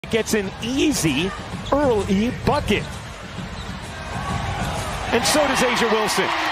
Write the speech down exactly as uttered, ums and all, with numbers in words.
Gets an easy early bucket. And so does A'ja Wilson.